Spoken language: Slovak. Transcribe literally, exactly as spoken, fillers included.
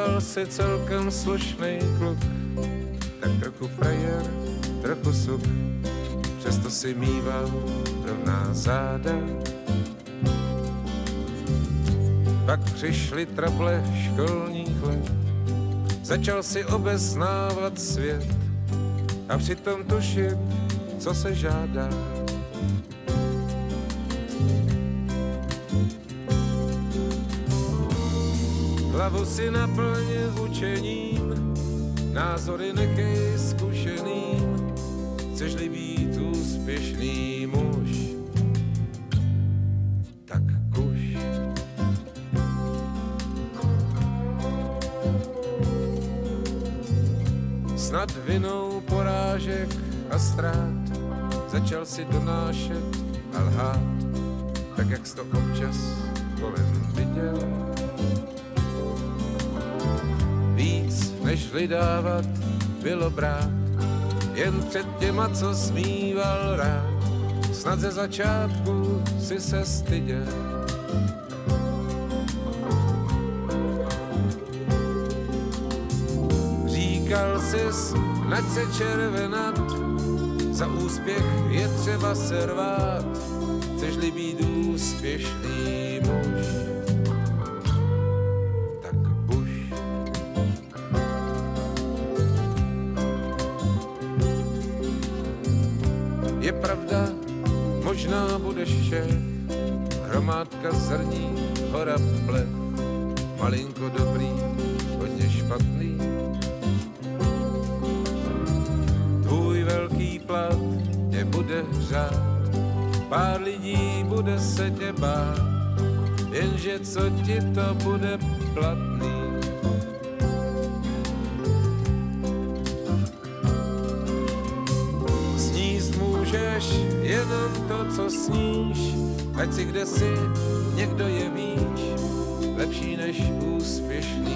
Říkal si celkem slušnej kluk, tak trochu frajer, trochu suk, přesto si mýval rovná záda. Pak přišly trable školních let, začal si obeznávat svět a přitom tušit, co se žádá. Hlavu si naplně učením, názory nechej zkušeným, chceš-li být úspěšný muž, tak kuš. Snad vinou porážek a ztrát začal si donášet a lhát, tak jak jsi to občas kolem viděl. Víc než dávat bylo brát, jen před těma, co smíval rád. Snad ze začátku si se styděl. Říkal sis, nať se červenat, za úspěch je třeba se rvát, chceš-li být úspěšný muž, tak buš. Je pravda, možná budeš šéf, hromádka zrní, hora plev, malinko dobrý, hodně špatný. Tvůj velký plat tě bude hřát, pár lidí bude se tě bát, jenže co ti to bude platný. Sníst můžeš jenom to, co sníš, ať si kde si, někdo je víš, lepší než úspěšný